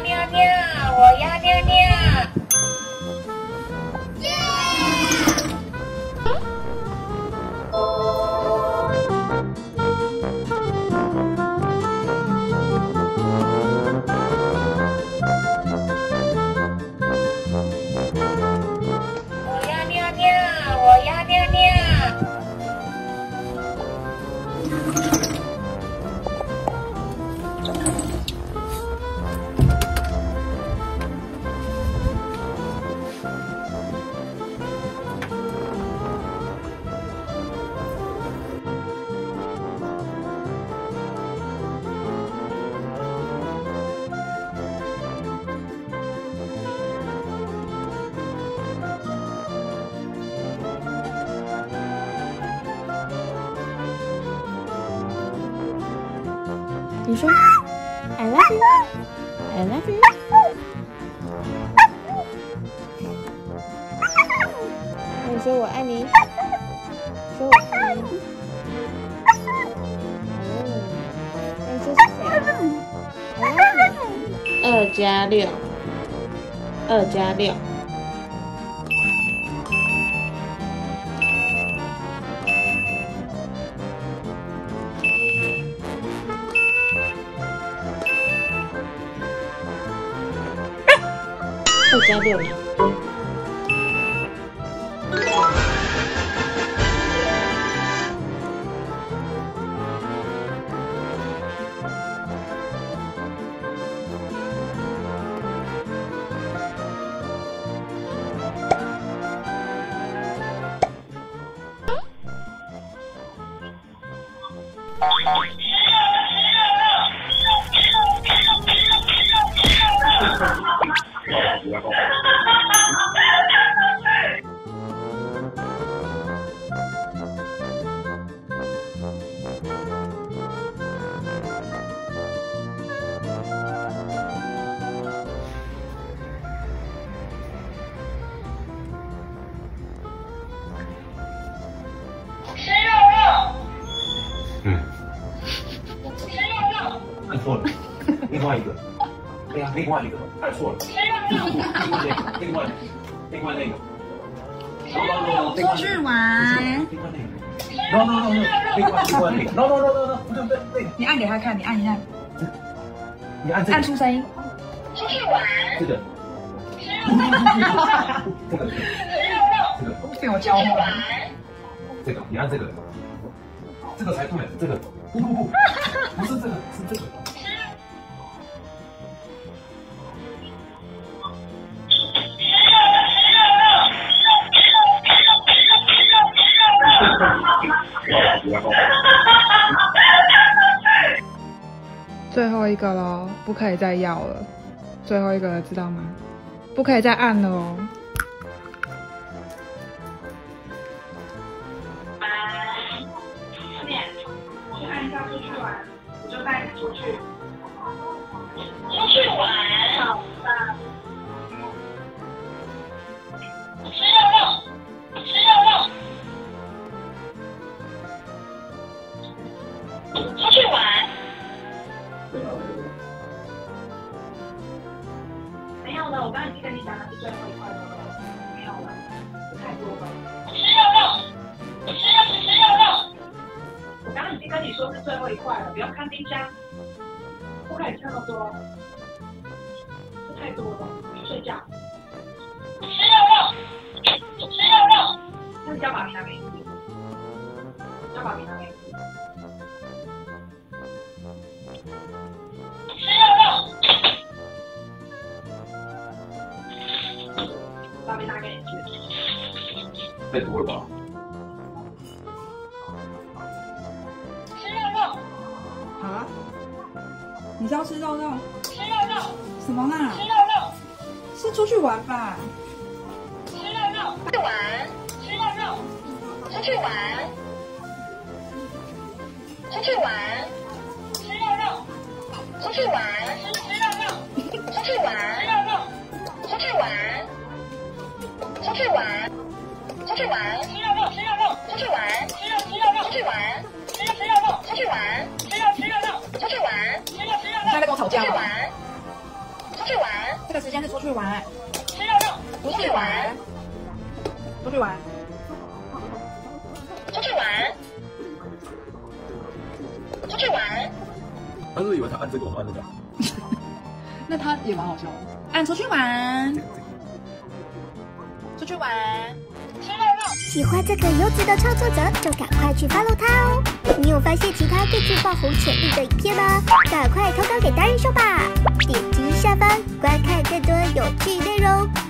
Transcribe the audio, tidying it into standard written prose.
尿尿，我要尿尿。我要尿尿，我要尿尿。 你说 I love you, I love you。那你说我爱你，说我爱你。那你说是谁？2加6，2加6。2加6呢按错了，另外一个，对呀，另外一个按错了，另外那个， 出去玩， 另外那个 ，no， 另外那个 ，no， 不对， 你按给他看，你按一下， 你按这个， 按出声音， 出去玩。 这个， 被我教会了， 这个，你按这个，这个才对，这个，不是这个，是这个。 最后一个咯，不可以再要了。最后一个了，知道吗？不可以再按了哦。 去按一下出去玩，我就带你出去。 出去玩。 好的。 吃肉肉，吃肉肉。出去玩。 没有了，我刚才已经跟你讲的是最后一块了，没有了，太多了。 吃肉肉，吃肉肉。 我刚刚已经跟你说是最后一块了，不用看冰箱，不可以吃那么多，这太多了，去睡觉。 吃肉肉，吃肉肉。 那你叫爸比拿给你吃，叫爸比拿给你吃。 吃肉肉。 爸比拿给你吃。 太多了吧？ 吃肉肉。 啊？你是要吃肉肉？ 吃肉肉。 什么啦？ 吃肉肉。 是出去玩吧？ 吃肉肉。去玩。吃肉肉。出去玩。出去玩。吃肉肉。出去玩。吃肉肉。出去玩。吃肉肉。出去玩。出去玩。出去玩。吃肉肉。吃肉肉。出去玩。吃肉肉。出去玩。吃肉肉。出去玩。吃肉肉。出去玩。吃肉肉。 你在跟我吵架吗？ 出去玩。出去玩。 这个时间是出去玩， 吃肉肉，出去玩， 出去玩， 出去玩，出去玩。 他是不是以为他按这个，我们按这个？ 那他也蛮好笑的。按出去玩，出去玩。 吃肉肉。 喜欢这个优质的创作者，就赶快去 follow 他哦！你有发现其他更具爆红潜力的影片吗？赶快投稿给达人秀吧！点击下方观看更多有趣内容。